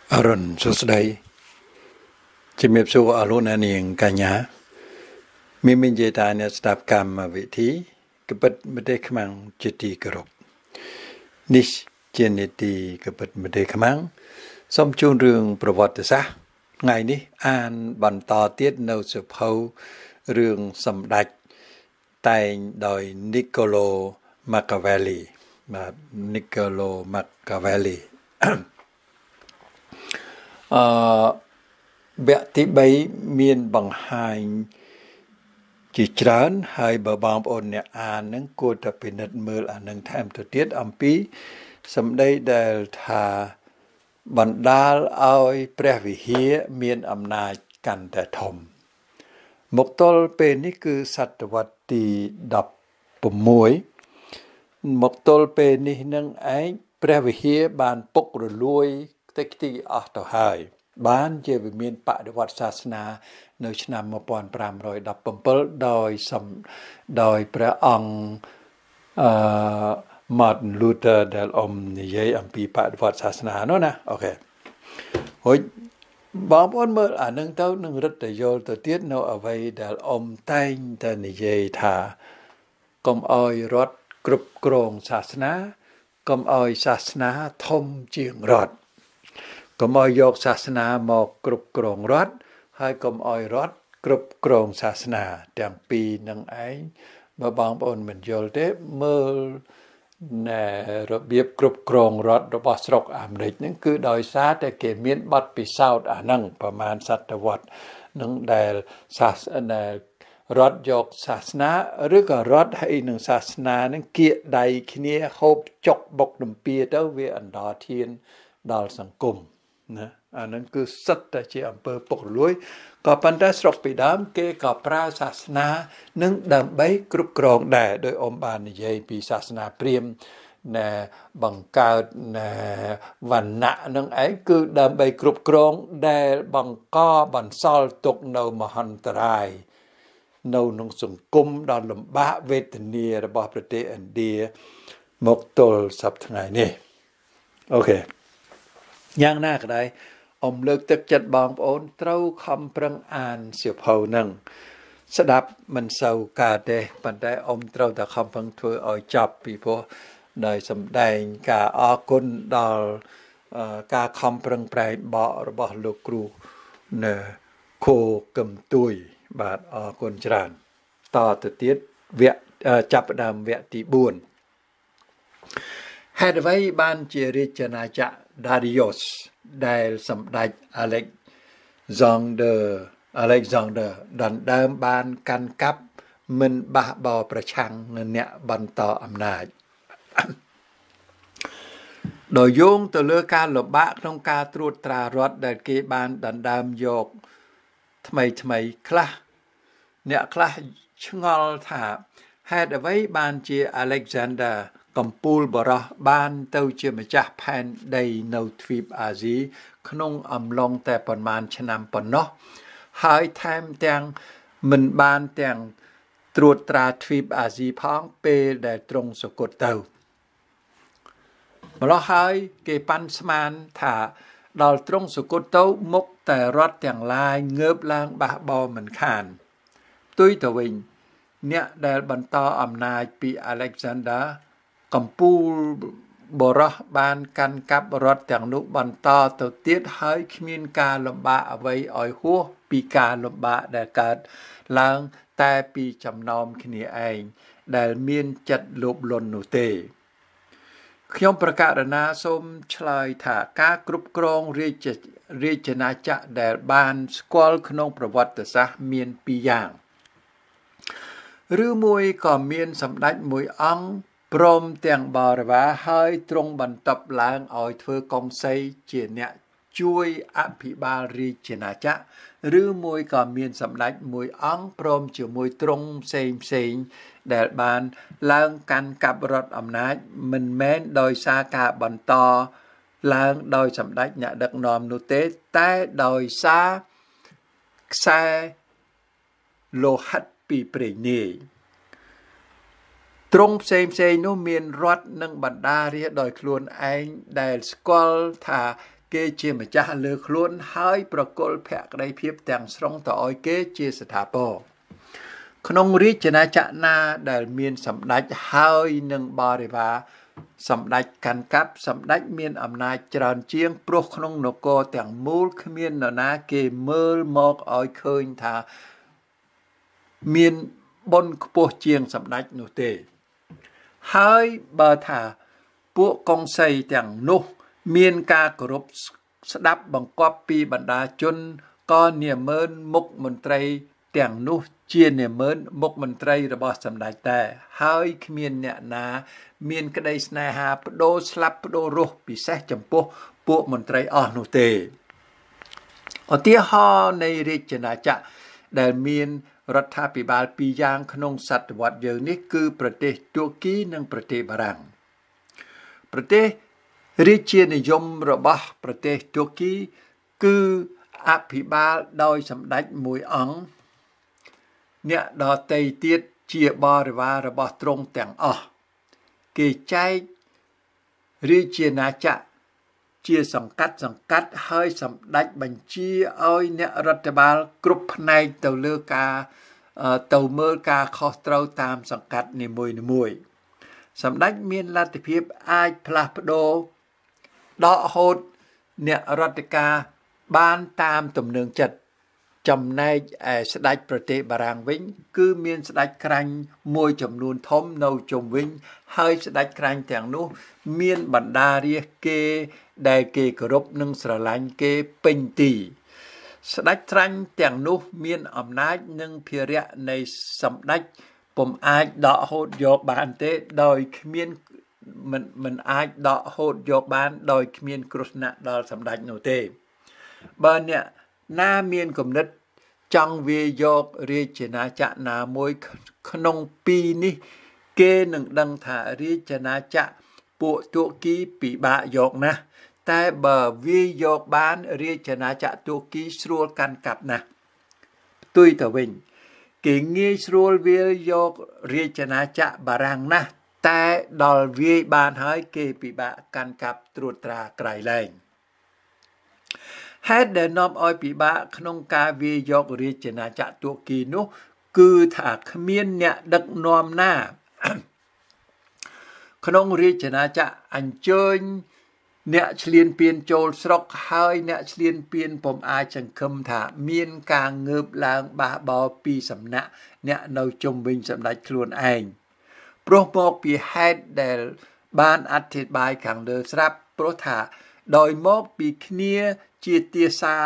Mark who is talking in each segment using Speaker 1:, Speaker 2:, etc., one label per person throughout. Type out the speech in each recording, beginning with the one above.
Speaker 1: อรุณสุดใดจะมีสู้อรุณนั่นเองกันยามีมินเจตาเนี่ยสตับกรรมวิธีกบฏไม่ได้ขมังจิตติกรบนิชเจนิตีกบฏไม่ได้ขมังสมจูนเรื่องประวัติศาสตร์ไงนี้อ่านบรรทอเตียนในสุภาเรื่องสมดัติแต่งโดยนิโคโลมาคาเวลลีนิโคโลมาคาเวลลีแบบที่ใบมีนบังหายจิตร้านให้บางคนเนี่ยอ่านนั้นกูจะเป็นนัดมืออ่านหนึ่งแถมตัวเทียดอัมพีสมได้เดลทาบรรดาเอาพระวิหีมีนอำนาจกันแต่ทมมกตลเป็นนี่คือศตวรรษที่ดับปุ่มมวยมกตลเป็นนี่นั่งไอ้พระวิหีบานปกรลวยตะกี้อัตหายบ้านเจวิมีนปฏิวัติศาสนาในชนามปอนปรามรอยดับปุ่มเปิลโดยพระองค์มาร์ตินลูเทอร์เดลอมนิยัยอัมพีปฏิวัติศาสนาโน่นนะโอเคโอ้ยบางคนเมื่ออ่านหนึ่งเท่าหนึ่งรัตยอลตัวเทียนเอาไว้เดลอมไตน์แต่นิยัยท่ากรมอ้อยรถกรุบกรองศาสนากรมอ้อยศาสนาทมเจียงรถกรมอ้อยยกศาสนาหมอกกรุบกรองรถให้กรมอ้อยรถกรุบกรองศาสนาแต่ปีนังไอ้เมื่อบางคนมันยอลเดเมื่อในระเบียบกรุบกรองรถระบบสรกอเมริกนั่นคือโดยสารแต่เกี่ยมีนบัดปีเศร้าอ่านั่งประมาณศตวรรษนั่งได้ศาสนารัฐยกศาสนาหรือก็รัฐให้หนึ่งศาสนานั้นเกี่ยใดขี้เนี้ยเขาจกบกดมเปียเต้าเวอันดาเทียนดาลสังคมนะอันนั้นคือสัตย์ที่อำเภอปกลุยก็ปันได้สรบไปดามเกี่ยกับพระศาสนานึ่งดำใบกรุบกรองได้โดยอมบานนิยัยปีศาสนาเปรียมในบังกาในวันณะนั่งไอ้คือดำใบกรุบกรองได้บังก้อบันซอลตกในมหันตรายในนงสังคมดอนลำบากเวทนีระบอบประเทศอินเดียมกตลสับทั้งไงนี่โอเคย่างหน้าก็ได้อมเลิกตึกจัดบางโอนเต้าคำปรังอ่านเสียเผานังสดับมันเศร้ากาเดปันได้อมเต้าแต่คำพังถวยอ่อยจับปีพอได้สำแดงกาอากุนดอลกาคำปรังแปรบ่ระบอบลูกครูเนโคกำตุยบาดอากุนจรานต่อตัวเตียเวจับดำเวติบุญเหตุไว้บ้านเจริจนาจะดาริโอสได้สำได้อเล็กซานเดอร์ดันเดิมบ้านกันกับมันบะบอประชังเงินเนี่ยบรรต่ออำนาจโดยโยงตัวเลือกการหลบบะต้องการตรวจตรารถได้เก็บบ้านดันเดิมโยกทำไมคละเนี่ยคละชงอลถาเหตุไว้บ้านเจอเล็กซานเดอร์กัมพูลบรอบ้านเต้าเจมจักแผ่นในนวทวีปอาซีขนงอำลองแต่ประมาณชนามปนเนาะหายแถมแตงมันบ้านแตงตรวจตราทวีปอาซีพ้องเปได้ตรงสกดเต้ามาแล้วหายเกปันสมานถ้าเราตรงสกดเต้ามกแต่รถอย่างลายเงือบล้างบะบอเหมือนขานตุ้ยตะวิงเนี่ยได้บรรต่ออำนาจปีอเล็กซานเดอร์กัมพูบรบานกันกับรถแต่งนุบันต่อตัวเตี้ยให้มีการลำบากเอาไว้อ่อยหัวปีการลำบากแต่การล้างแต่ปีจำนอมขณีเองได้มีจัดลบลนนุเตขยมประกาศนาสมชลายถาการกรุบกรองเรียจนาจะแดดบานสกอลขนงประวัติศาสตร์มีนปีอย่างหรือมวยก็มีนสำนักมวยอังพร้อมแต่งบาร์วาให้ตรงบรรทับล้างอ่อยเธอกองไซเจเนี่ยช่วยอภิบาลรีเจนาจะหรือมวยก็มีสำนักมวยอังพร้อมจะมวยตรงเซงแดดบานล้างกันกับรถอำนาจมันแม้นโดยสากาบรรทอล้างโดยสำนักเนี่ยดักนอมนุเตแต่โดยซาแซโลหัตปีเปรณีตรงเซมนู้มีนรถนังบรรดาเรียโดยคลวนไอได้สกอลถ้าគេជាម្ចាស់លើខ្លួនហើយប្រគល់ភក្តីភាពទាំងស្រុងទៅឲ្យគេជាស្ថាពរក្នុងរាជអាណាចក្រណាដែលមានសម្ដេចហើយនឹងបរិវារសម្ដេចកាន់កាប់សម្ដេចមានអំណាចច្រើនជាងព្រោះក្នុងនគរទាំងមូលគ្មាននរណាគេមើលមកឲ្យឃើញថាមានបុណ្យខ្ពស់ជាងសម្ដេចនោះទេហើយបើថាពួកកុងសីទាំងនោះមានការគោរពស្ដាប់បង្គាប់ពីបណ្ដាជនក៏នាមើលមុខមន្ត្រីទាំងនោះជានាមើលមុខមន្ត្រីរបស់សម្ដេចតែហើយគ្មានអ្នកណាមានក្តីស្នេហាបដូរស្លាប់បដូររស់ពិសេសចំពោះពួកមន្ត្រីអស់នោះទេឧទាហរណ៍នៃរាជអាណាចក្រដែលមានរដ្ឋាភិបាលពីរយ៉ាងក្នុងសតវត្សយើងនេះគឺប្រទេសទួរគីនិងប្រទេសបារាំងប្រទេសរាជានិយមរបស់ប្រទេសទួរគីគឺអភិបាលដោយសម្ដេចមួយអង្គអ្នកដទៃទៀតជាបរិវាររបស់ទ្រង់ទាំងអស់គេចែករាជាណាចក្រជាសង្កាត់ហើយសម្ដេចបញ្ជាឲ្យអ្នករដ្ឋបាលគ្រប់ផ្នែកទៅលើការទៅមើលការខុសត្រូវតាមសង្កាត់នីមួយៗសម្ដេចមានលទ្ធភាពអាចផ្លាស់ប្ដូរដកហូតអ្នករដ្ឋការបានតាមទំនឹងចិត្តចំណែកឯស្ដេចប្រទេសបារាំងវិញគឺមានស្ដេចក្រាញ់មួយចំនួនធំនៅជុំវិញហើយស្ដេចក្រាញ់ទាំងនោះមានបណ្ដារាស្ត្រគេដែលគេគោរពនិងស្រឡាញ់គេពេញទីស្ដេចក្រាញ់ទាំងនោះមានអំណាចនិងភារៈនៃសម្ដេចពុំអាចដកហូតយកបានទេដោយគ្មានមិនអាចដកហូតយកបានដោយគ្មានគ្រោះថ្នាក់ដល់សម្ដេចនោះទេបើអ្នកណាមានគំនិតចង់វាយករាជាណាចក្រណាមួយក្នុងពីរនេះគេនឹងដឹងថារាជាណាចក្រពួកទួរគីពិបាកយកណាស់តែបើវាយកបានរាជាណាចក្រទួរគីស្រួលកាន់កាប់ណាស់ផ្ទុយទៅវិញគេងាយស្រួលវាយករាជាណាចក្របារាំងណាស់តែដល់វាយបានហើយគេពិបាកកាន់កាប់ត្រួតត្រាក្រៃលែងហេតុដែលនាំឲ្យពិបាកក្នុងការវាយយករាជាណាចក្រទួរគីនោះគឺថាគ្មានអ្នកដឹកនាំណា ក្នុងរាជាណាចក្រអញ្ជើញអ្នកឈ្លានពានចូលស្រុកហើយអ្នកឈ្លានពានពុំអាចសង្ឃឹមថាមានការងើបឡើងបះបោរពីសំណាក់អ្នកនៅជុំវិញសម្ដេចខ្លួនឯងព្រោះមកពីហេតុដែលបានអធិប្បាយខាងលើស្រាប់ព្រោះថាដោយមកពីគ្នាជាទា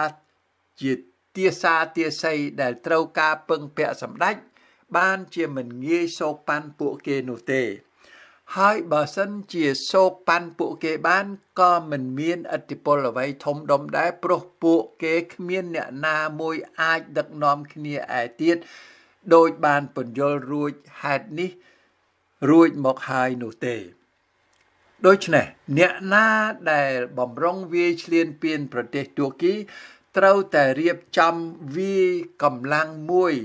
Speaker 1: ស័យដែលត្រូវការពឹងពាក់សម្ដេចបានជាមិនងាយសោកប៉ាន់ពួកគេនោះទេហើយបើសិនជាសោកប៉ាន់ពួកគេបានក៏មិនមានឥទ្ធិពលអ្វីធំដុំដែរព្រោះពួកគេគ្មានអ្នកណាមួយអាចដឹកនាំគ្នាឯទៀតដោយបានពន្យល់រួចហេតុនេះរួចមកហើយនោះទេដូច្នេះអ្នកណាដែលបំរុងវាយឈ្លានពានប្រទេសទួរគីត្រូវតែរៀបចំវាយកម្លាំងមួយ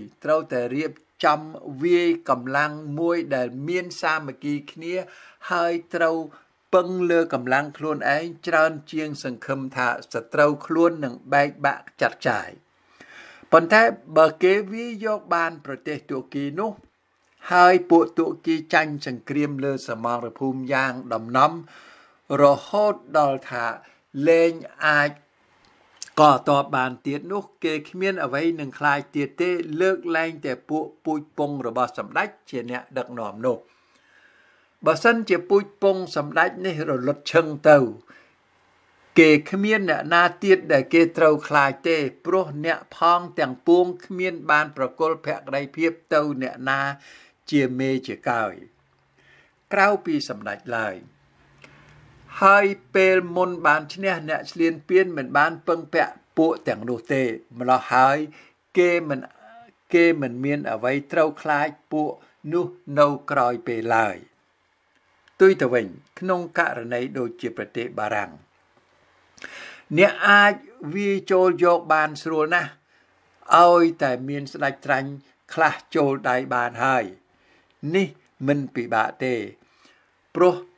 Speaker 1: ដែលមានសាមគ្គីគ្នាហើយត្រូវពឹងលើកម្លាំងខ្លួនឯងច្រើនជាងសង្ឃឹមថាសត្រូវខ្លួននឹងបែកបាក់ចាត់ចាយប៉ុន្តែបើគេវាយយកបានប្រទេសទួរគីនោះហើយពួកទួរគីចាញ់សង្គ្រាមលើសមរភូមិយ៉ាងដំណំរហូតដល់ថាលែងអាចកតបបានទៀតនោះគេគ្មានអ្វីនឹងខ្លាចទៀតទេលើកលែងតែពួកពូជពងរបស់សម្ដេចជាអ្នកដឹកនាំនោះបើសិនជាពូជពងសម្ដេចនេះរលត់ឈឹងទៅគេគ្មានអ្នកណាទៀតដែលគេត្រូវខ្លាចទេព្រោះអ្នកផងទាំងពួងគ្មានបានប្រគល់ភក្តីភាពទៅអ្នកណាជាមេជាកាយក្រៅពីសម្ដេចឡើយហើយពេលមុនបានឈ្នះអ្នកឈ្លានពានមិនបានពឹងពាក់ពួកទាំងនោះទេម្ល៉េះហើយគេមិនមានអ្វីត្រូវខ្លាចពួកនោះនៅក្រោយពេលឡើយទុយទៅវិញក្នុងករណីដូចជាប្រទេសបារាំងអ្នកអាចវាចូលយកបានស្រួលណាស់ឲ្យតែមានស្ដេចត្រាញ់ខ្លះចូលដៃបានហើយនេះមិនពិបាកទេព្រោះ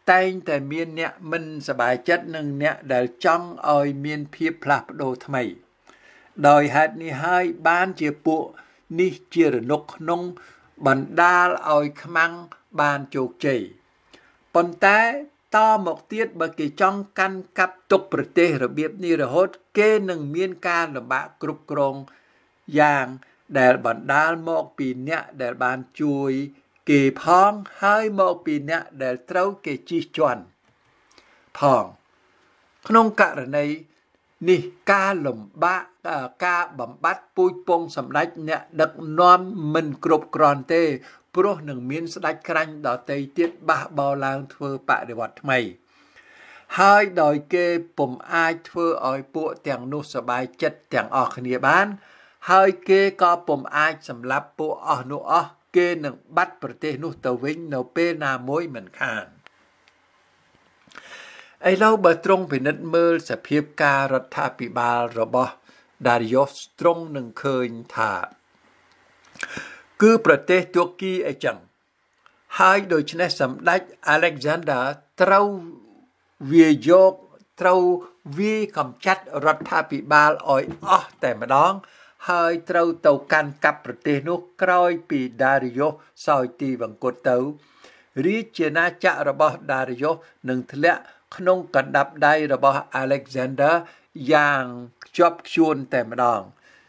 Speaker 1: តែងតែមានអ្នកមិនសប្បាយចិត្តនឹងអ្នកដែលចង់ឲ្យមានភាពផ្លាស់ប្ដូរថ្មីដោយហេតុនេះហើយបានជាពួកនេះជារនុកក្នុងបណ្ដាលឲ្យខ្មាំងបានជោគជ័យប៉ុន្តែតមកទៀតបើគេចង់កាន់កាប់ទុកប្រទេសរបៀបនេះរហូតគេនឹងមានការលំបាកគ្រប់គ្រងយ៉ាងដែលបណ្ដាលមកពីអ្នកដែលបានជួយគេផងហើយមកពីអ្នកដែលត្រូវគេជិះជាន់ផងក្នុងករណីនេះការលំបាកការបំបត្តិពូជពងសម្ដេចអ្នកដឹកនាំមិនគ្រប់គ្រាន់ទេព្រោះនឹងមានស្ដេចក្រាញ់ដទៃទៀតបះបោរឡើងធ្វើបដិវត្តថ្មីហើយដោយគេពុំអាចធ្វើឲ្យពួកទាំងនោះសប្បាយចិត្តទាំងអស់គ្នាបានហើយគេក៏ពុំអាចសម្លាប់ពួកអស់នោះអស់គេនឹងបាត់ប្រទេសនោះទៅវិញនៅពេលណាមួយមិនខានឥឡូវបើត្រង់ពិនិត្យមើលសភាពការរដ្ឋាភិបាលរបស់ Darius ត្រង់នឹងឃើញថាគឺប្រទេសទួរគីអីចឹងហើយដូច្នេះសម្ដេច Alexander ត្រូវវាយកំចាត់រដ្ឋាភិបាលឲ្យអស់តែម្ដងហើយត្រូវទៅកាន់កាប់ប្រទេសនោះក្រោយពី Darius សោយទីវង្គតទៅរាជាណាចក្ររបស់ Darius នឹងធ្លាក់ក្នុងកណ្ដាប់ដៃរបស់ Alexander យ៉ាងខ្ជាប់ខ្ជួនតែម្ដង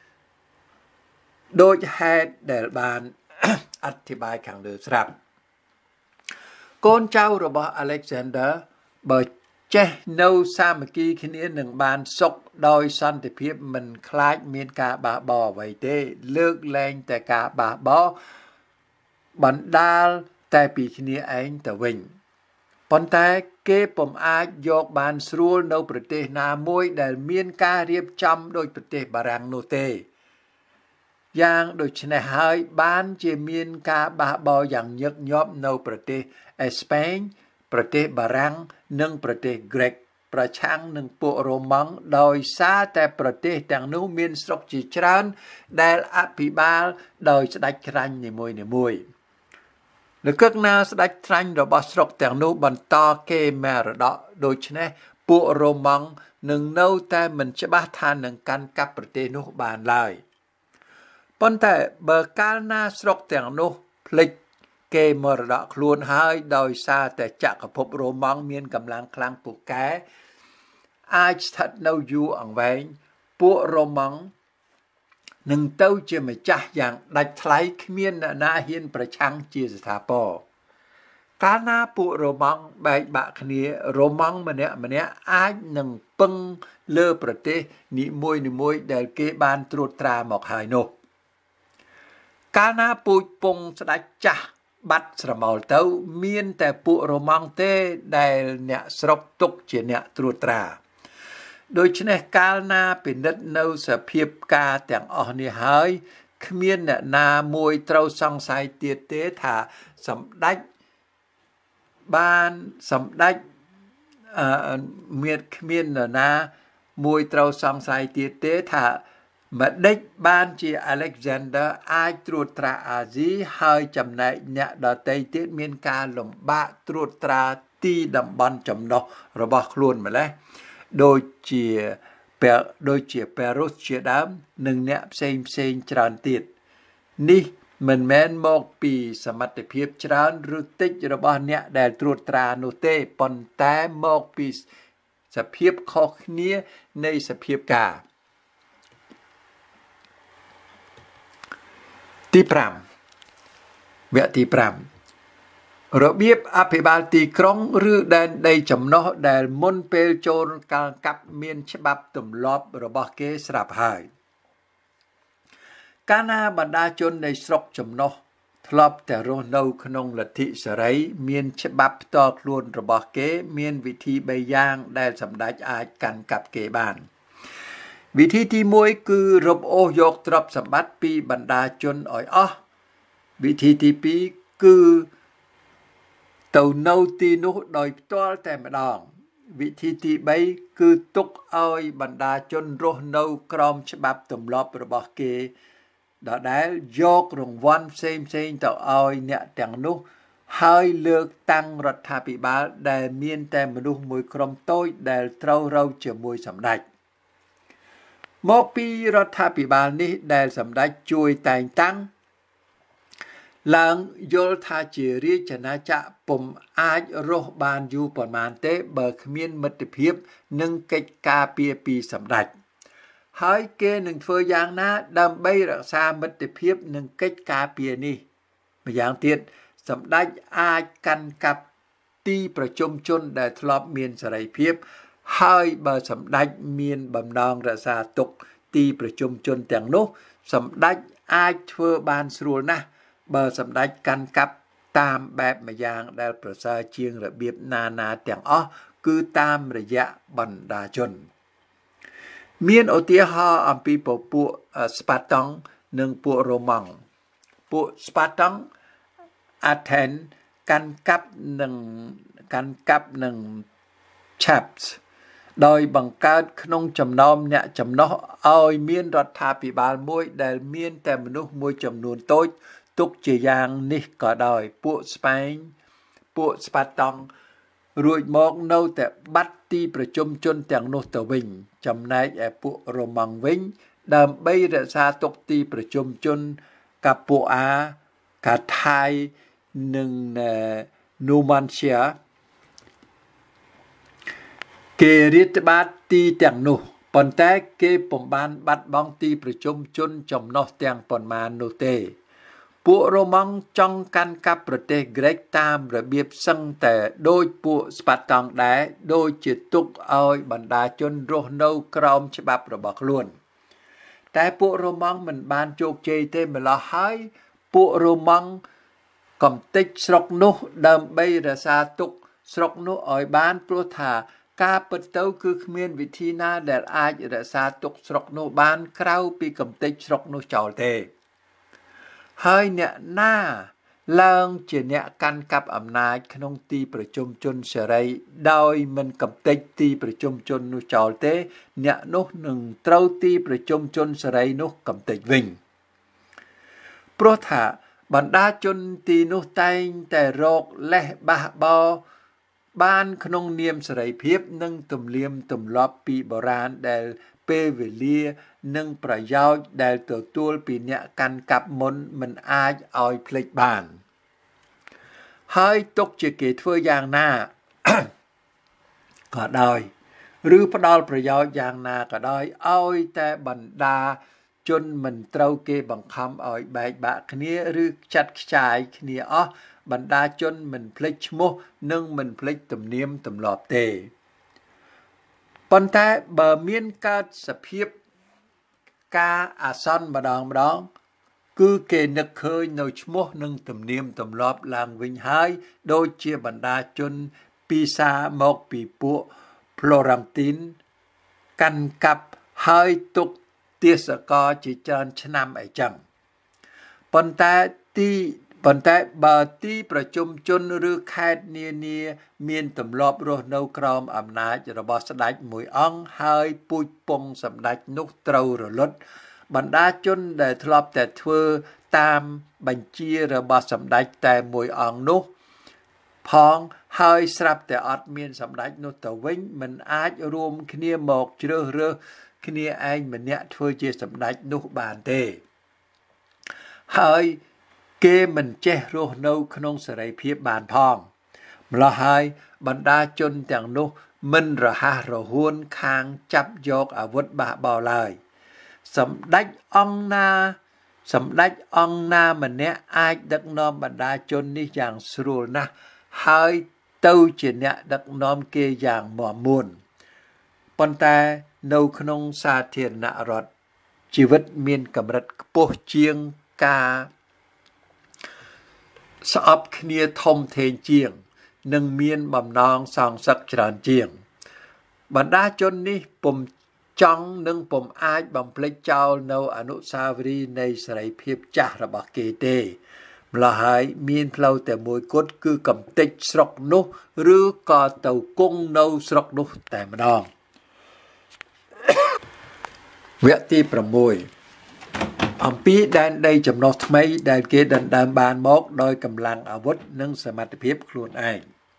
Speaker 1: ដោយហេតុដែលបានអធិប្បាយខាងលើស្រាប់កូនចៅរបស់ Alexander បើចេះនៅសាមគ្គីគ្នានឹងបានសុខដោយសន្តិភាពមិនខ្លាចមានការបះបោរអ្វីទេលើកលែងតែការបះបោរបណ្ដាលតែពីគ្នាឯងទៅវិញប៉ុន្តែគេពុំអាចយកបានស្រួលនៅប្រទេសណាមួយដែលមានការរៀបចំដោយប្រទេសបារាំងនោះទេយ៉ាងដូចនេះហើយបានជាមានការបះបោរយ៉ាងញឹកញាប់នៅប្រទេសអេស្ប៉ាញប្រទេសបារាំងនិងប្រទេសក្រិកប្រឆាំងនឹងពួករ៉ូម៉ង់ដោយសារតែប្រទេសទាំងនោះមានស្រុកជាច្រើនដែលអភិបាលដោយស្ដេចក្រាញ់នីមួយៗលើកណាស្ដេចក្រាញ់របស់ស្រុកទាំងនោះបន្តគេមរតកដូច្នេះពួករ៉ូម៉ង់នឹងនៅតែមិនច្បាស់ថានឹងកាន់កាប់ប្រទេសនោះបានឡើយប៉ុន្តែបើកាលណាស្រុកទាំងនោះភ្លេចគេមរតកខ្លួនហើយដោយសារតែចក្រភពរ៉ូម៉ង់មានកម្លាំងខ្លាំងពូកែអាចស្ថិតនៅយូរអង្វែងពួករ៉ូម៉ង់នឹងទៅជាម្ចាស់យ៉ាងដាច់ថ្លៃគ្មានអ្នកណាហ៊ានប្រឆាំងជាស្ថាពរកាលណាពួករ៉ូម៉ង់បែកបាក់គ្នារ៉ូម៉ង់ម្នាក់អាចនឹងពឹងលើប្រទេសនីមួយដែលគេបានត្រួតត្រាមកហើយនោះកាលណាពូជពងស្ដេចចាស់បាត់ស្រមោលទៅមានតែពួករ៉ូម៉ង់ទេដែលអ្នកស្រុកទុកជាអ្នកត្រួតត្រាដូច្នេះកាលណាពិនិត្យនៅសភាពការទាំងអស់នេះហើយគ្មានអ្នកណាមួយត្រូវសង្ស័យទៀតទេថាសម្ដេចគ្មាននរណាមួយត្រូវសង្ស័យទៀតទេថាម្ដេចបានជា Alexander អាចត្រួតត្រាអាស៊ីហើយចំណែកអ្នកដទៃទៀតមានការលំបាកត្រួតត្រាទីតំបន់ចំណុះរបស់ខ្លួនម្ល៉េះដូចជាប៉េរុសជាដើមនិងអ្នកផ្សេងច្រើនទៀតនេះមិនមែនមកពីសមត្ថភាពច្រើនឬតិចរបស់អ្នកដែលត្រួតត្រានោះទេប៉ុន្តែមកពីសភាពខុសគ្នានៃសភាពការទី5វគ្គទី5របៀបអភិបាលទីក្រុងឬដែនដីចំណុះដែលមុនពេលចូលកាប់មានច្បាប់ទម្លាប់របស់គេស្រាប់ហើយកាលណាបណ្ដាជននៃស្រុកចំណុះធ្លាប់តែរស់នៅក្នុងលទ្ធិសេរីមានច្បាប់ផ្ទាល់ខ្លួនរបស់គេមានវិធី3យ៉ាងដែលសម្ដេចអាចកាន់កាប់គេបានវិធីទី1គឺរឹបអូសយកទ្រព្យសម្បត្តិពីបណ្ដាជនឲ្យអស់វិធីទី2គឺទៅនៅទីនោះដោយផ្ទាល់តែម្ដងវិធីទី3គឺទុកឲ្យបណ្ដាជនរស់នៅក្រោមច្បាប់ទម្លាប់របស់គេដដែលយករង្វាន់ផ្សេងទៅឲ្យអ្នកទាំងនោះហើយលើកតាំងរដ្ឋាភិបាលដែលមានតែមនុស្សមួយក្រុមតូចដែលត្រូវរៅជាមួយសម្ដេចមកពីរដ្ឋាភិបាលនេះដែលសម្ដេចជួយតែងតាំងឡើងយល់ថាជារាជអាណាចក្រពុំអាចរស់បានយូរប៉ុន្មានទេបើគ្មានមិត្តភាពនិងកិច្ចការពារពីសម្ដេចហើយគេនឹងធ្វើយ៉ាងណាដើម្បីរក្សាមិត្តភាពនិងកិច្ចការពារនេះម្យ៉ាងទៀតសម្ដេចអាចកាន់កាប់ទីប្រជុំជនដែលធ្លាប់មានសេរីភាពហើយបើសម្ដេចមានបំណងរក្សាទុកទីប្រជុំជនទាំងនោះសម្ដេចអាចធ្វើបានស្រួលណាស់បើសម្ដេចកាន់កាប់តាមបែបម្យ៉ាងដែលប្រសើរជាងរបៀបណាទាំងអស់គឺតាមរយៈបណ្ដាជនមានឧទាហរណ៍អំពីពួកស្ប៉ាតង់និងពួករ៉ូម៉ង់ពួកស្ប៉ាតង់អាថែនកាន់កាប់នឹងឆាប់ដោយបង្កើតក្នុងចំណោមអ្នកចំណោះឲ្យមានរដ្ឋាភិបាលមួយដែលមានតែមនុស្សមួយចំនួនតូចទុកជាយ៉ាងនេះក៏ដោយពួកស្ប៉ែងពួកស្ប៉ាតង់រួចមកនៅតែបាត់ទីប្រជុំជនទាំងនោះទៅវិញចំណែកឯពួករ៉ូម៉ង់វិញដើម្បីរក្សាទុកទីប្រជុំជនកាពូអាកាថៃនិងនូម៉ាន់ឈៀគេរាតត្បាតទីទាំងនោះប៉ុន្តែគេពុំបានបាត់បង់ទីប្រជុំជនចំណុះទាំងប៉ុន្មាននោះទេពួករ៉ូម៉ង់ចង់កាន់កាប់ប្រទេសក្រិកតាមរបៀបសឹងតែដោយពួកស្ប៉ាតង់ដែរដូចជាទុកឲ្យបណ្ដាជនរស់នៅក្រោមច្បាប់របស់ខ្លួនតែពួករ៉ូម៉ង់មិនបានជោគជ័យទេម្ល៉េះហើយពួករ៉ូម៉ង់កំទេចស្រុកនោះដើម្បីរក្សាទុកស្រុកនោះឲ្យបានព្រោះថាការពិតទៅគឺគ្មានវិធីណាដែលអាចរក្សាទុកស្រុកនោះបានក្រៅពីកំទេចស្រុកនោះចោលទេហើយអ្នកណាឡើងជាអ្នកកាន់កាប់អំណាចក្នុងទីប្រជុំជនសេរីដោយមិនកំទេចទីប្រជុំជននោះចោលទេអ្នកនោះនឹងត្រូវទីប្រជុំជនសេរីនោះកំទេចវិញព្រោះថាបណ្ដាជនទីនោះតែងតែរកលេសបះបោបានក្នុងនាមសេរីភាពនិងទំនៀមទម្លាប់ពីបុរាណដែលពេលវេលានិងប្រយោជន៍ដែលទទួលពីអ្នកកាន់កាប់មុនមិនអាចឲ្យភ្លេចបានហើយទុកជាគេធ្វើយ៉ាងណា ក៏ដោយឬផ្ដល់ប្រយោជន៍យ៉ាងណាក៏ដោយឲ្យតែបណ្ដាជនមិនត្រូវគេបង្ខំឲ្យបែកបាក់គ្នាឬចាត់ខ្ចាយគ្នាអស់បណ្ដាជនមិនភ្លេចឈ្មោះនិងមិនភ្លេចទំនៀមទម្លាប់ទេប៉ុន្តែបើមានកើតសភាពការអាសន្នម្ដងគឺគេនឹកឃើញនៅឈ្មោះនិងទំនៀមទម្លាប់ឡើងវិញហើយដូចជាបណ្ដាជនពីសាមកពីពួក Florentine កាន់កាប់ហើយទុកទេសកលជាច្រើនឆ្នាំអីចឹងប៉ុន្តែបើទីប្រជុំជនឬខេត្តនានាមានទម្លាប់រស់នៅក្រោមអំណាចរបស់ស្ដេចមួយអង្គហើយពូជពងសម្ដេចនោះត្រូវរលត់បណ្ដាជនដែលធ្លាប់តែធ្វើតាមបញ្ជារបស់សម្ដេចតែមួយអង្គនោះផងហើយស្រាប់តែអត់មានសម្ដេចនោះទៅវិញមិនអាចរួមគ្នាមកជ្រើសរើសគ្នាឯងម្នាក់ធ្វើជាសម្ដេចនោះបានទេហើយគេមិនចេះរស់នៅក្នុងសេរីភាពបានផងម្ល៉េះហើយបណ្ដាជនទាំងនោះមិនរហ័សរហួនខាងចាប់យកអាវុធបះបោរឡើយសម្ដេចអង្គណាម្នាក់អាចដឹកនាំបណ្ដាជននេះយ៉ាងស្រួលណាស់ហើយទៅជាអ្នកដឹកនាំគេយ៉ាងមាំមួនប៉ុន្តែនៅក្នុងសាធារណរដ្ឋជីវិតមានកម្រិតខ្ពស់ជាងការស្អប់គ្នាធំធេងជាងនិងមានបំណងសងសឹកច្រើនជាងបណ្ដាជននេះពុំចង់និងពុំអាចបំភ្លេចចោលនៅអនុស្សាវរីយ៍នៃសេរីភាពចាស់របស់គេទេម្ល៉េះហើយមានផ្លូវតែមួយគត់គឺកំទេចស្រុកនោះឬក៏ទៅគង់នៅស្រុកនោះតែម្ដងវគ្គទី6 អំពីដែនដីចំណុះថ្មីដែលគេដណ្ដើមបានមកដោយកម្លាំងអាវុធនិងសមត្ថភាពខ្លួនឯង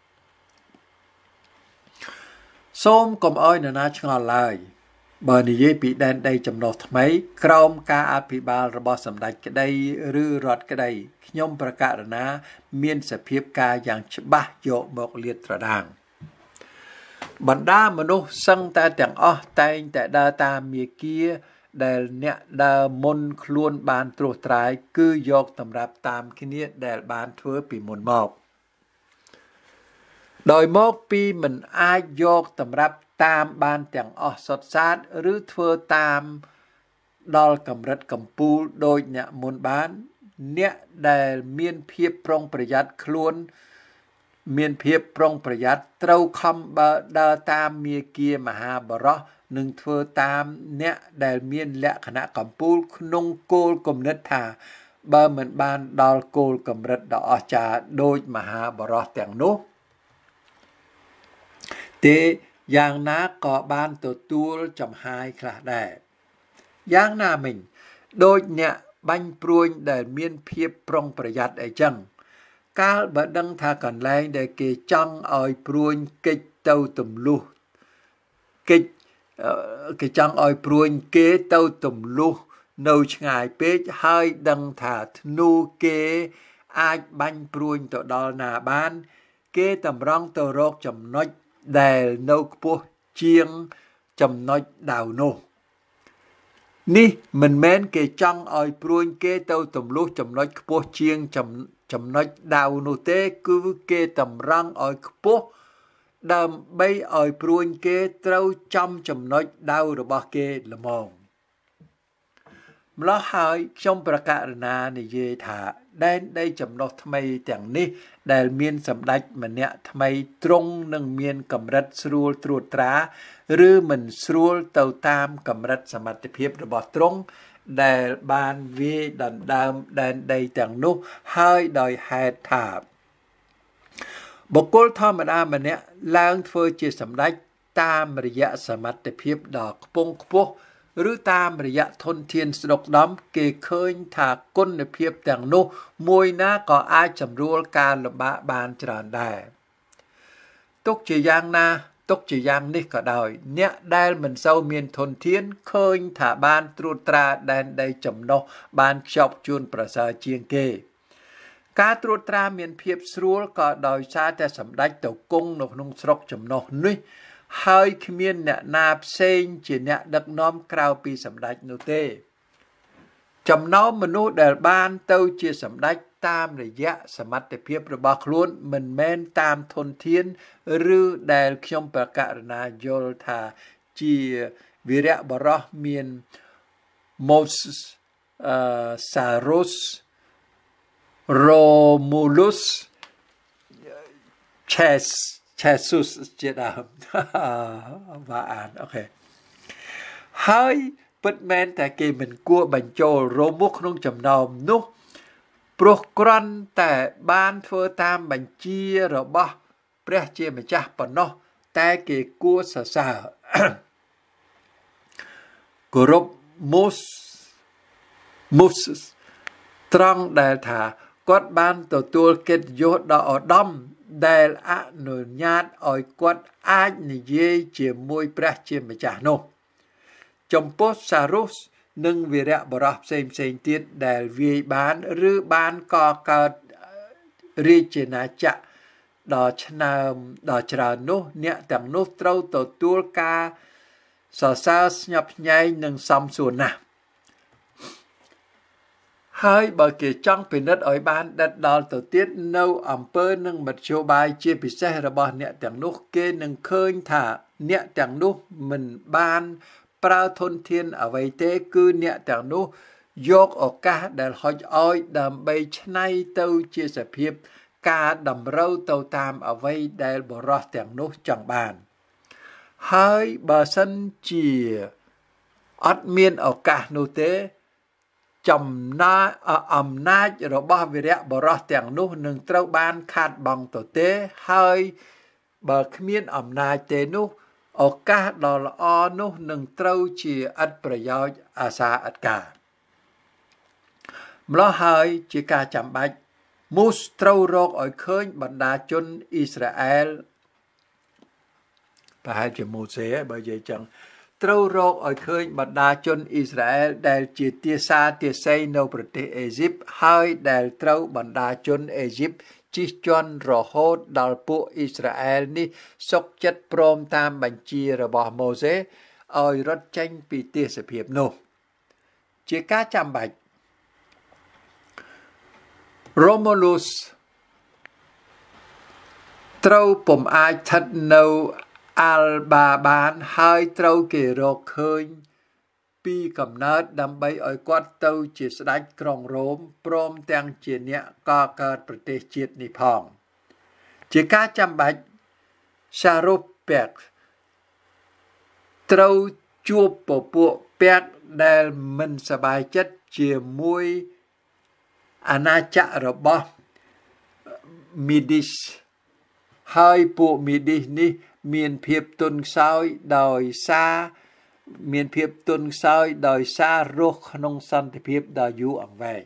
Speaker 1: សូមកុំឲ្យនរណាឆ្ងល់ឡើយបើនិយាយពីដែនដីចំណុះថ្មីក្រោមការអភិបាលរបស់សម្ដេចក្តីឬរដ្ឋក្តីខ្ញុំប្រកាសណាមានសភាពការយ៉ាងច្បាស់យកមកលាតត្រដាងបណ្ដាមនុស្សសឹងតែទាំងអស់តែងតែដើរតាមមាគាដែលអ្នកដើរមុនខ្លួនបានត្រួសត្រាយគឺយកតម្រាប់តាមគ្នាដែលបានធ្វើពីមុនមកដោយមកពីមិនអាចយកតម្រាប់តាមបានទាំងអស់សុទ្ធសាធឬធ្វើតាមដល់កម្រិតកំពូលដោយអ្នកមុនបានអ្នកដែលមានភាពប្រុងប្រយ័ត្នខ្លួនមានភាពប្រុងប្រយ័ត្នត្រូវខំបើដើរតាមមាគាមហាបរោះនឹងធ្វើតាមអ្នកដែលមានលក្ខណៈកំពូលក្នុងគោលគំនិតថាបើមិនបានដល់គោលកម្រិតដ៏អស្ចារ្យដូចមហាបរោះទាំងនោះទេយ៉ាងណាក៏បានទទួលចំហាយខ្លះដែរយ៉ាងណាមិញដូចអ្នកបាញ់ព្រួញដែលមានភាពប្រុងប្រយ័ត្នអីចឹងកាលបើដឹងថាកន្លែងដែលគេចង់ឲ្យព្រួញកិច្ចទៅទម្លុះកិច្ចគេចង់ឲ្យព្រួញគេទៅទម្លុះនៅឆ្ងាយពេកហើយដឹងថាធ្នូគេអាចបាញ់ព្រួញទៅដល់ណាបានគេតម្រង់ទៅរកចំណុចដែលនៅខ្ពស់ជាងចំណុចដាវនោះនេះមិនមែនគេចង់ឲ្យព្រួញគេទៅទម្លុះចំណុចខ្ពស់ជាងចំណុចដាវនោះទេគឺគេតម្រង់ឲ្យខ្ពស់ដើម្បីឲ្យព្រួញគេត្រូវចំចំណុចដាវរបស់គេល្មមម្ល៉េះហើយខ្ញុំប្រកាសណានិយាយថាដែនដីចំណុះថ្មីទាំងនេះដែលមានសម្ដេចម្នាក់ថ្មីទ្រង់នឹងមានកម្រិតស្រួលត្រួតត្រាឬមិនស្រួលទៅតាមកម្រិតសមត្ថភាពរបស់ទ្រង់ដែលបានវាយដណ្ដើមដែនដីទាំងនោះហើយដោយហេតុថាបុគ្គលធម្មតាម្នាក់ឡើងធ្វើជាសម្ដេចតាមរយៈសមត្ថភាពដ៏ខ្ពង់ខ្ពស់ឬតាមរយៈធនធានស្ដុកស្ដំគេឃើញថាគុណភាពទាំងនោះមួយណាក៏អាចសម្រួលការលំបាកបានច្រើនដែរទុកជាយ៉ាងណាទុកជាយ៉ាងនេះក៏ដោយអ្នកដែលមិនសូវមានធនធានឃើញថាបានត្រួតត្រាដែនដីចំណុះបានខ្ជាប់ខ្ជួនប្រសើរជាងគេការត្រួតត្រាមានភាពស្រួលក៏ដោយសារតែសម្ដេចទៅគង់នៅក្នុងស្រុកចំណុះនេះហើយគ្មានអ្នកណាផ្សេងជាអ្នកដឹកនាំក្រៅពីសម្ដេចនោះទេចំណោមមនុស្សដែលបានទៅជាសម្ដេចតាមរយៈសមត្ថភាពរបស់ខ្លួនមិនមែនតាមធនធានឬដែលខ្ញុំប្រកាសណាយល់ថាជាវីរៈបរោះមាន Moses Sarus Romulus Jesus ជាដើមបាទអានអូខេហើយពិតមែនតែគេមិនគួរបញ្ចូលរោមុខក្នុងចំណោមនោះព្រោះគ្រាន់តែបានធ្វើតាមបញ្ជារបស់ព្រះជាម្ចាស់ប៉ុណ្ណោះតែគេគួរសរសើរគោរពMosesត្រង់ដែលថាគាត់បានទទួលកិត្តិយសដ៏ឧត្តមដែលអនុញ្ញាតឲ្យគាត់អាចនិយាយជាមួយព្រះជាម្ចាស់នោះចំពោះសារ៉ូសនិងវីរៈបរោះផ្សេងទៀតដែលវាយបានឬបានកកើតរាជាណាចក្រដ៏ឆ្នើមដ៏ច្រើននោះអ្នកទាំងនោះត្រូវទទួលការសរសើរស្ញប់ញែងនិងសមសួរណាស់ហើយបើគេចង់ពិនិត្យឲ្យបានដិតដល់ទៅទៀតនៅអំពើនិងមធ្យោបាយជាពិសេសរបស់អ្នកទាំងនោះគេនឹងឃើញថាអ្នកទាំងនោះមិនបានប្រើធនធានអ្វីទេគឺអ្នកទាំងនោះយកឱកាសដែលហុចឲ្យដើម្បីច្នៃទៅជាសភាពការតម្រូវទៅតាមអ្វីដែលបរិសុទ្ធទាំងនោះចង់បានហើយបើសិនជាអត់មានឱកាសនោះទេអំណាចរបស់វីរៈបរោះទាំងនោះនឹងត្រូវបានខាតបង់ទៅទេហើយបើគ្មានអំណាចទេនោះឱកាសដ៏ល្អនោះនឹងត្រូវជាឥតប្រយោជន៍អាសាឥតការម្លោះហើយជាការចាំបាច់មូសត្រូវរកឲ្យឃើញបណ្ដាជនអ៊ីស្រាអែលប្រហែលជាម៉ូសេបើនិយាយចឹងត្រូវរកឲ្យឃើញបណ្ដាជនអ៊ីស្រាអែលដែលជាទាសាទាស័យនៅប្រទេសអេស៊ីបហើយដែលត្រូវបណ្ដាជនអេស៊ីបជិះជាន់រហូតដល់ពួកអ៊ីស្រាអែលនេះសុខចិត្តព្រមតាមបញ្ជារបស់ម៉ូសេឲ្យរត់ចេញពីទេសភាពនោះជាការចាំបាច់ Romulus ត្រូវពុំអាចស្ថិតនៅអាល់បាបានហើយត្រូវគេរកឃើញពីកំណើតដើម្បីឲ្យគាត់ទៅជាស្ដេចក្រុងរ៉ូមព្រមទាំងជាអ្នកកកើតប្រទេសជាតិនេះផងជាការចាំបាច់ Sharopex ត្រូវជួបពពួកពាក់ដែលមិនសប្បាយចិត្តជាមួយអាណាចក្ររបស់ Midis ហើយពួក Midis នេះមានភាពទន់ខ្សោយដោយសាររស់ក្នុងសន្តិភាពដ៏យូរអង្វែង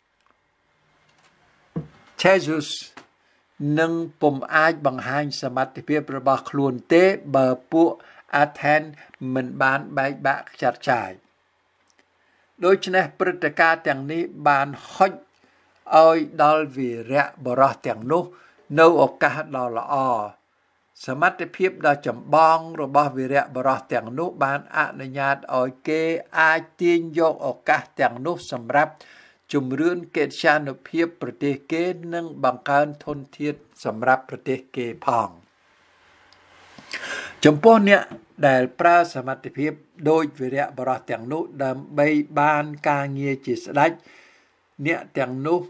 Speaker 1: Jesus នឹងពុំអាចបង្ហាញសមត្ថភាពរបស់ខ្លួនទេបើពួកអាថែនមិនបានបែកបាក់ខ្ចាត់ឆាយដូច្នេះព្រឹត្តិការណ៍ទាំងនេះបានហុចឲ្យដល់វីរៈបរោះទាំងនោះនៅឱកាសដ៏ល្អសមត្ថភាពដ៏ចម្បងរបស់វីរៈបរោះទាំងនោះបានអនុញ្ញាតឲ្យគេអាចទាញយកឱកាសទាំងនោះសម្រាប់ជំរឿនកិត្យានុភាពប្រទេសគេនិងបង្កើនធនធានសម្រាប់ប្រទេសគេផងចំពោះអ្នកដែលប្រើសមត្ថភាពដោយវីរៈបរោះទាំងនោះដើម្បីបានការងារជាស្ដេចអ្នកទាំងនោះ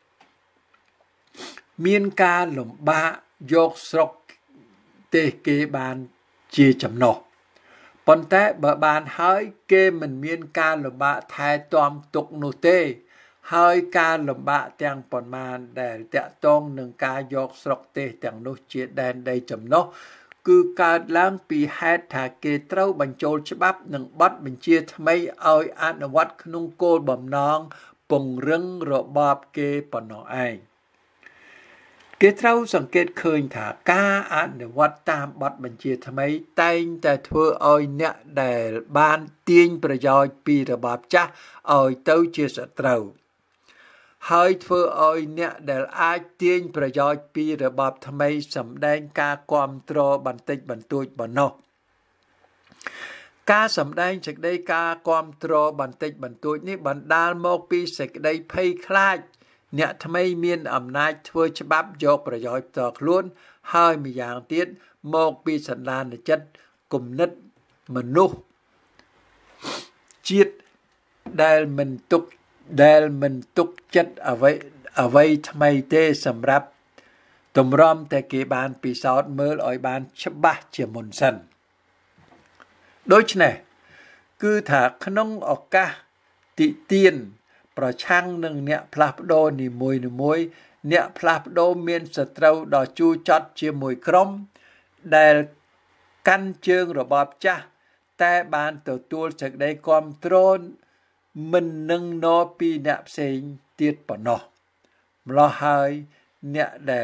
Speaker 1: មានការលំបាកយកស្រុកទេសគេបានជាចំណោះប៉ុន្តែបើបានហើយគេមិនមានការលំបាកថែទាំទុកនោះទេហើយការលំបាកទាំងប៉ុន្មានដែលតាក់ទងនឹងការយកស្រុកទេសទាំងនោះជាដែនដីចំណោះគឺកើតឡើងពីហេតុថាគេត្រូវបញ្ចូលច្បាប់និងបទបញ្ជាថ្មីឲ្យអនុវត្តក្នុងគោលបំណងពង្រឹងរបបគេប៉ុណ្ណោះឯងគេត្រូវសង្កេតឃើញថាការអនុវត្តតាមបទបញ្ជាថ្មីតែងតែធ្វើឲ្យអ្នកដែលបានទាញប្រយោជន៍ពីរបបចាស់ឲ្យទៅជាសត្រូវហើយធ្វើឲ្យអ្នកដែលអាចទាញប្រយោជន៍ពីរបបថ្មីសម្ដែងការគាំទ្របន្តិចបន្តួចប៉ុណ្ណោះការសម្ដែងសេចក្តីការគាំទ្របន្តិចបន្តួចនេះបណ្ដាលមកពីសេចក្តីភ័យខ្លាចអ្នកថ្មីមានអំណាចធ្វើច្បាប់យកប្រយោជន៍ផ្ទាល់ខ្លួនហើយម្យ៉ាងទៀតមកពីសន្តានចិត្តគំនិតមនុស្សជាតិដែលមិនទុកចិត្តអ្វីថ្មីទេសម្រាប់ទម្រាំតែគេបានពិសោធន៍មើលឲ្យបានច្បាស់ជាមុនសិនដូច្នេះគឺថាក្នុងឱកាសតិទានប្រឆាំងនឹងអ្នកផ្លាស់ប្ដូរនីមួយអ្នកផ្លាស់ប្ដូរមានសត្រូវដ៏ជូរចត់ជាមួយក្រុមដែលកាន់ជើងរបបចាស់តែបានទទួលសេចក្តីគាំទ្រមិននឹងណពីអ្នកផ្សេងទៀតប៉ុណ្ណោះម្ល៉េះហើយអ្នកដែល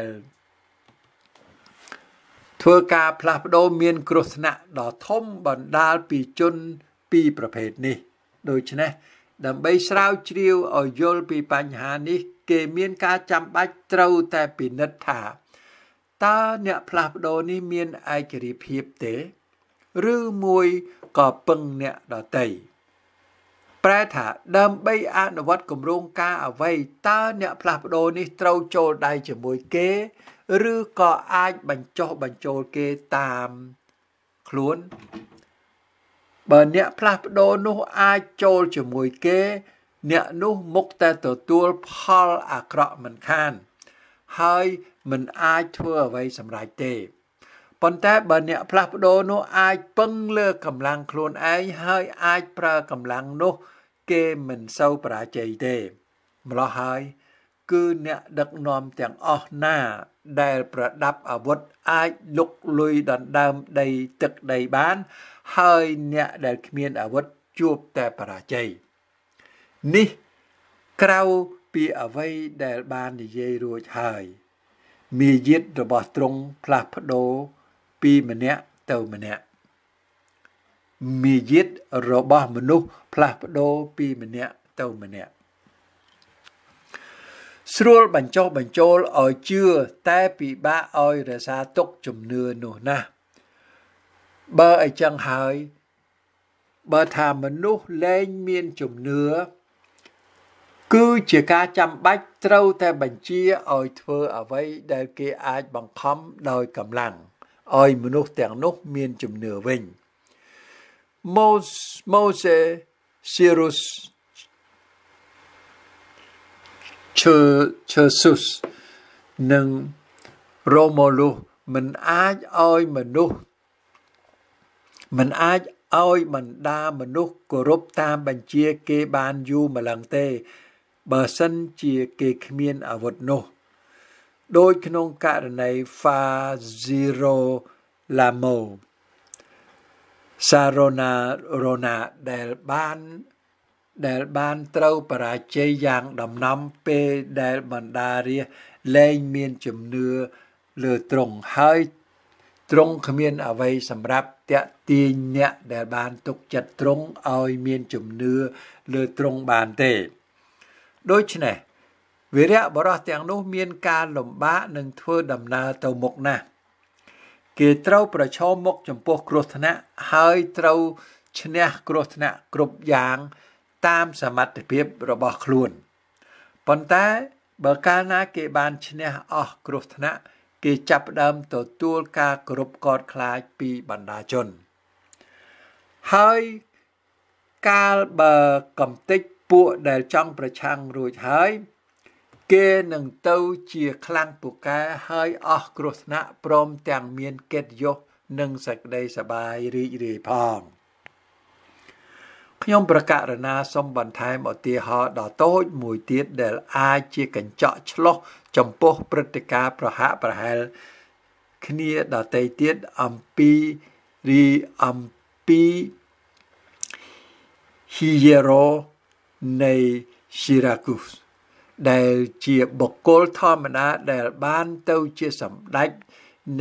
Speaker 1: ធ្វើការផ្លាស់ប្ដូរមានគ្រោះថ្នាក់ដ៏ធំបណ្ដាលពីជនពីរប្រភេទនេះដូច្នេះដើម្បីស្រាវជ្រាវឲ្យយល់ពីបញ្ហានេះគេមានការចាំបាច់ត្រូវតែពិនិត្យថាតើអ្នកផ្លាស់ប្ដូរនេះមានឯករាជ្យភាពទេឬមួយក៏ពឹងអ្នកដទៃប្រែថាដើម្បីអនុវត្តគម្រោងការអ្វីតើអ្នកផ្លាស់ប្ដូរនេះត្រូវចូលដៃជាមួយគេឬក៏អាចបញ្ចុះបញ្ចូលគេតាមខ្លួនបើអ្នកផ្លាស់ប្ដូរនោះអាចចូលជាមួយគេអ្នកនោះមុខតែទទួលផលអាក្រក់មិនខានហើយមិនអាចធ្វើអ្វីសម្រេចទេប៉ុន្តែបើអ្នកផ្លាស់ប្ដូរនោះអាចពឹងលើកម្លាំងខ្លួនឯងហើយអាចប្រើកម្លាំងនោះគេមិនសូវបរាជ័យទេម្ល៉េះហើយគឺអ្នកដឹកនាំទាំងអស់ណាដែលប្រដាប់អាវុធអាចលុកលុយដណ្ដើមដីទឹកដីបានហើយអ្នកដែលគ្មានអាវុធជួបតែបរាជ័យនេះក្រៅពីអ្វីដែលបាននិយាយរួចហើយមារយាទរបស់ទ្រង់ផ្លាស់ប្ដូរពីម្នាក់ទៅម្នាក់មារយាទរបស់មនុស្សផ្លាស់ប្ដូរពីម្នាក់ទៅម្នាក់ស្រួលបញ្ចុះបញ្ចូលឲ្យជឿតែពិបាកឲ្យរក្សាទុកជំនឿនោះណាស់បើអញ្ចឹងហើយបើថាមនុស្សលែងមានជំនឿគឺជាការចាំបាច់ត្រូវតែបញ្ជាឲ្យធ្វើអ្វីដែលគេអាចបង្ខំដោយកម្លាំងឲ្យមនុស្សទាំងនោះមានជំនឿវិញម៉ូសេស៊ីរុសឈើស៊ុសនិងរ៉ូម៉ូលូមិនអាចឲ្យបណ្ដាមនុស្សគោរពតាមបញ្ជាគេបានយូរម្លឹងទេបើសិនជាគេគ្មានអាវុធនោះដោយក្នុងករណី Faziro Lamo Sarona Rona ដែលបានត្រូវបរាជ័យយ៉ាងដំណំពេលដែលបណ្ដារាស្ត្រលែងមានជំនឿលើទ្រង់ហើយទ្រង់គ្មានអ្វីសម្រាប់តាក់ទាញអ្នកដែលបានទុកចិត្តទ្រង់ឲ្យមានជំនឿលើទ្រង់បានទេដូច្នេះវីរៈបរិសទាំងនោះមានការលំបាកនឹងធ្វើដំណើរទៅមុខណាស់គេត្រូវប្រឈមមុខចំពោះគ្រោះថ្នាក់ហើយត្រូវឈ្នះគ្រោះថ្នាក់គ្រប់យ៉ាងតាមសមត្ថភាពរបស់ខ្លួនប៉ុន្តែបើកាលណាគេបានឈ្នះអស់គ្រោះថ្នាក់គេចាប់ផ្ដើមទទួលការគោរពកោតខ្លាចពីបណ្ដាជនហើយកាលបើកំទេចពួកដែលចង់ប្រឆាំងរួចហើយគេនឹងទៅជាខ្លាំងពូកែហើយអស់គ្រោះថ្នាក់ព្រមទាំងមានកិត្តិយសនិងសេចក្តីសប្បាយរីករាយផងខ្ញុំប្រកាសណាសូមបន្ថែមឧទាហរណ៍ដ៏តូចមួយទៀតដែលអាចជាកញ្ចក់ឆ្លុះចំពោះព្រឹត្តិការណ៍ប្រហាក់ប្រហែលគ្នាដទៃទៀតអំពីហ៊ីយេរ៉ូនៃ Syracuse ដែលជាបុគ្គលធម្មតាដែលបានទៅជាសម្ដេចនៃ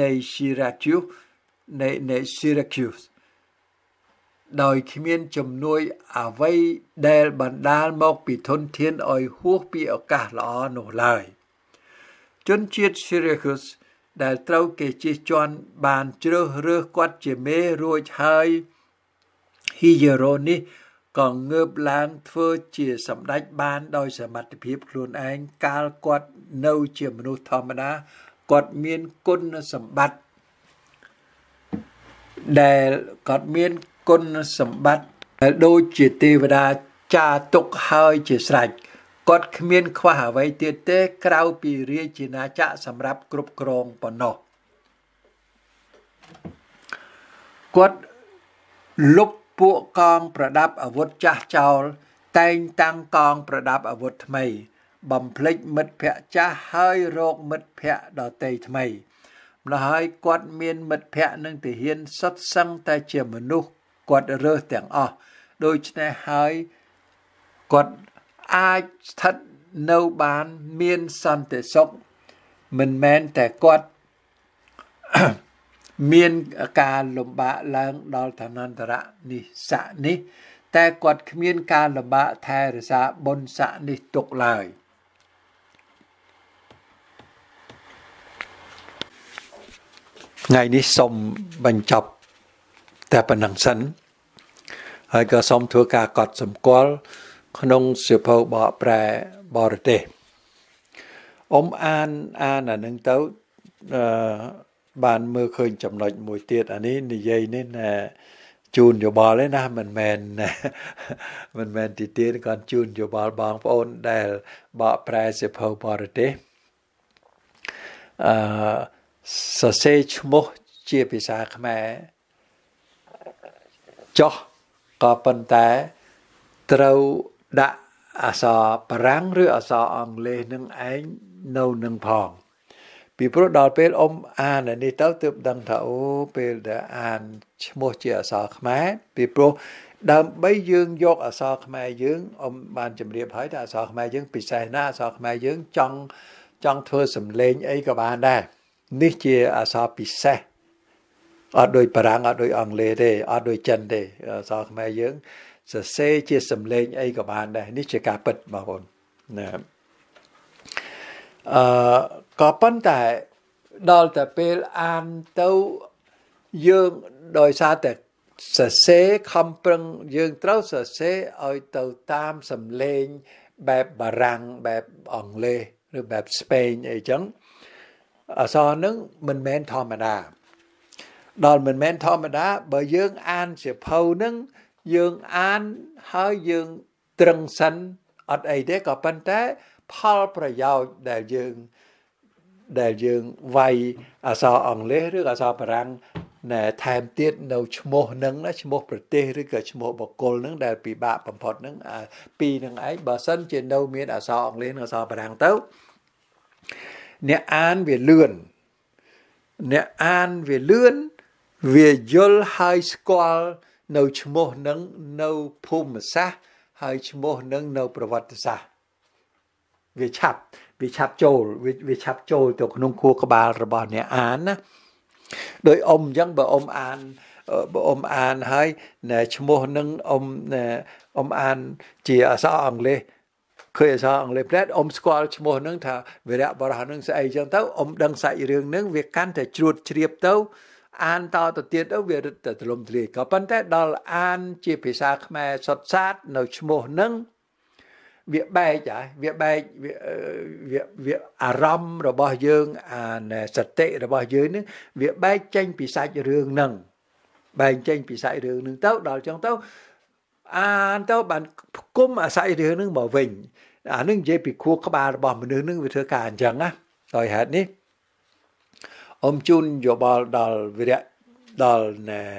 Speaker 1: Syracuse ដោយគ្មានជំនួយអ្វីដែលបណ្ដាលមកពីធនធានឲ្យហួសពីឱកាសល្អនោះឡើយជនជាតិ Syracuse ដែលត្រូវគេជិះជាន់បានជ្រើសរើសគាត់ជាមេរួចហើយហ៊ីយេរ៉ូនេះក៏ងើបឡើងធ្វើជាសម្ដេចបានដោយសមត្ថភាពខ្លួនឯងកាលគាត់នៅជាមនុស្សធម្មតាគាត់មានគុណសម្បត្តិដែលដូចជាទេវតាចារទុកហើយជាស្រេចគាត់គ្មានខ្វះអ្វីទៀតទេក្រៅពីរាជាណាចក្រសម្រាប់គ្រប់គ្រងប៉ុណ្ណោះគាត់លុបពួកកងប្រដាប់អាវុធចាស់ចោលតែងតាំងកងប្រដាប់អាវុធថ្មីបំភ្លេចមិត្តភ័ក្តិចាស់ហើយរកមិត្តភ័ក្តិដទៃថ្មីម្ល៉េះហើយគាត់មានមិត្តភ័ក្តិនឹងទាហានសុទ្ធសឹងតែជាមនុស្សគាត់រើសទាំងអស់ដូច្នេះហើយគាត់អាចស្ថិតនៅបានមានសន្តិសុខមិនមែនតែគាត់មានការលំបាកឡើងដល់ឋានន្តរនេះស័ក្តិនេះតែគាត់គ្មានការលំបាកថែរក្សាបុណ្យស័ក្តិនេះទុកឡើយថ្ងៃនេះសូមបញ្ចប់តែប៉ុណ្ណឹងសិនហើយក៏សូមធ្វើការកត់សម្គាល់ក្នុងសៀវភៅបកប្រែបរទេសអានអានឹងទៅបានមើលឃើញចំណុចមួយទៀតអានេះនិយាយនេះណាជូនយោបល់ទេណាមិនមែនទីទៀតគាត់ជូនយោបល់បងប្អូនដែលបកប្រែសៀវភៅបរទេសសរសេរឈ្មោះជាភាសាខ្មែរចុះក៏ប៉ុន្តែត្រូវដាក់អក្សរបារាំងឬអក្សរអង់គ្លេសនឹងឯងនៅនឹងផងពីព្រោះដល់ពេលអាននេះទៅទើបដឹងថាអូពេលដែលអានឈ្មោះជាអក្សរខ្មែរពីព្រោះដើម្បីយើងយកអក្សរខ្មែរយើងបានជម្រាបហើយថាអក្សរខ្មែរយើងពិសេសណាស់អក្សរខ្មែរយើងចង់ធ្វើសំឡេងអីក៏បានដែរនេះជាអក្សរពិសេសអត់ដូចបារាំងអត់ដូចអង់គ្លេសទេអត់ដូចចិនទេអក្សរខ្មែរយើងសរសេរជាសំឡេងអីក៏បានដែរនេះជាការពិតបងប្អូនណាក៏ប៉ុន្តែដល់តែពេលអានទៅយើងដោយសារតែសរសេរខំប្រឹងយើងត្រូវសរសេរឲ្យទៅតាមសំឡេងបែបបារាំងបែបអង់គ្លេសឬបែបស្ពៃអីចឹងអក្សរនឹងមិនមែនធម្មតាដល់មិនមែនធម្មតាបើយើងអានសៀវភៅនឹងយើងអានហើយយើងត្រឹងសិនអត់អីទេក៏ប៉ុន្តែផលប្រយោជន៍ដែលយើងវាយអក្សរអង់គ្លេសឬអក្សរបារាំងណែថែមទៀតនៅឈ្មោះនឹងឈ្មោះប្រទេសឬក៏ឈ្មោះបុគ្គលនឹងដែលពិបាកបំផុតនឹងពីរនឹងឯងបើសិនជានៅមានអក្សរអង់គ្លេសនិងអក្សរបារាំងទៅអ្នកអានវាលឿនវាយល់ហើយស្គាល់នៅឈ្មោះនឹងនៅភូមិសាស្ត្រហើយឈ្មោះនឹងនៅប្រវត្តិសាស្ត្រវាឆាប់ចូលវាឆាប់ចូលទៅក្នុងខួរក្បាលរបស់អ្នកអានណាដោយអ៊ំអញ្ចឹងបើអ៊ំអានហើយឈ្មោះនឹងអ៊ំអានជាអក្សរអង់គ្លេសឃើញអក្សរអង់គ្លេសផ្លែតអ៊ំស្គាល់ឈ្មោះនឹងថាវីរៈបរោះនឹងស្អីអញ្ចឹងទៅអ៊ំដឹងសាច់រឿងនឹងវាកាន់តែជ្រួតជ្រាបទៅអានតទៅទៀតទៅវារឹតតែទលំទលាយក៏ប៉ុន្តែដល់អានជាភាសាខ្មែរសុទ្ធសាធនៅឈ្មោះនឹងវាបែកវាអារម្មណ៍របស់យើងសតិរបស់យើងនឹងវាបែកចេញពីសាច់រឿងនឹងទៅដល់ចឹងទៅអានទៅបានផ្គុំអាសាច់រឿងនឹងមកវិញអានឹងនិយាយពីខួរក្បាលរបស់មនុស្សនឹងវាធ្វើការអញ្ចឹងណាដោយហេតុនេះអ៊ំជូនយោបល់ដល់វិរៈដល់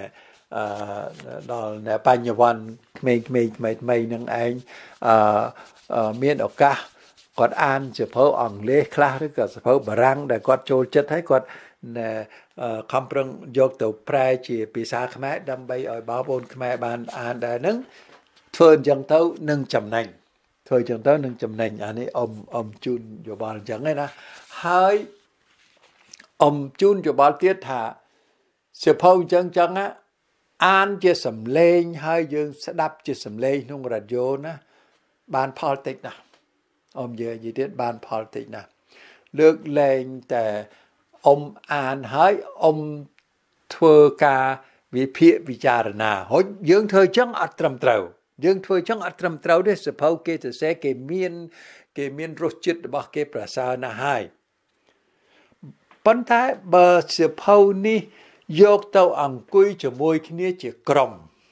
Speaker 1: បញ្ញវន្តក្មេងៗថ្មីនឹងឯងមានឱកាសគាត់អានសៀវភៅអង់គ្លេសខ្លះឬក៏សៀវភៅបារាំងដែលគាត់ចូលចិត្តហើយគាត់ខំប្រឹងយកទៅប្រែជាភាសាខ្មែរដើម្បីឲ្យបងប្អូនខ្មែរបានអានដែរនឹងធ្វើអញ្ចឹងទៅនឹងចំណេញអានេះអ៊ំជូនយោបល់អញ្ចឹងណាហើយអ៊ំជូនយោបល់ទៀតថាសៀវភៅអញ្ចឹងអានជាសំឡេងហើយយើងស្ដាប់ជាសំឡេងក្នុងរ៉ាឌីយ៉ូណាបានផលតិចណាស់អ៊ំនិយាយទៀតបានផលតិចណាស់លើកលែងតែអ៊ំអានហើយអ៊ំធ្វើការវិភាគពិចារណាហូចយើងធ្វើចឹងអត់ត្រឹមត្រូវទេសៀវភៅគេសរសេរគេមានរសជាតិរបស់គេប្រសើរណាស់ហើយប៉ុន្តែបើសៀវភៅនេះយកទៅអង្គុយជាមួយគ្នាជាក្រុម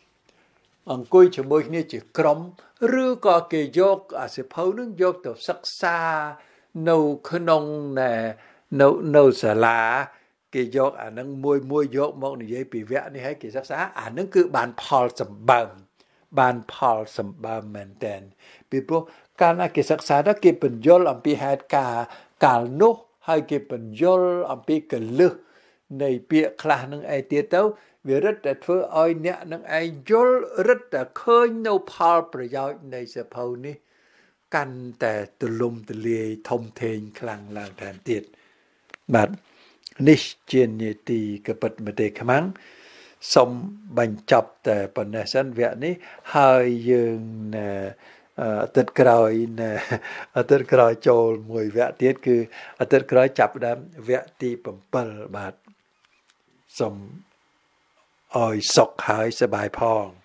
Speaker 1: ឬក៏គេយកអាសៀវភៅនឹងយកទៅសិក្សានៅក្នុងនៅសាលាគេយកអានឹងមួយយកមកនិយាយពីវគ្គនេះឲ្យគេសិក្សាអានឹងគឺបានផលសម្បើមមែនតើពីព្រោះកាលណាគេសិក្សាទៅគេបញ្យល់អំពីហេតុការណ៍កាលនោះហើយគេបញ្យល់អំពីកលឹះនៃពាក្យខ្លះនឹងឯទៀតទៅវារឹតតែធ្វើឲ្យអ្នកនឹងឯងយល់រឹតតែឃើញនៅផលប្រយោជន៍នៃសៀវភៅនេះកាន់តែទូលំទូលាយធំធេងខ្លាំងឡើងថែមទៀតបាទនេះជានីតិកពិតមតិខ្មាំងសូមបញ្ចប់តែប៉ុណ្ណេះសិនវគ្គនេះហើយយើងអាទិត្យក្រោយចូលមួយវគ្គទៀតគឺអាទិត្យក្រោយចាប់ដើមវគ្គទី7បាទសូមឲ្យសុខហើយសប្បាយផង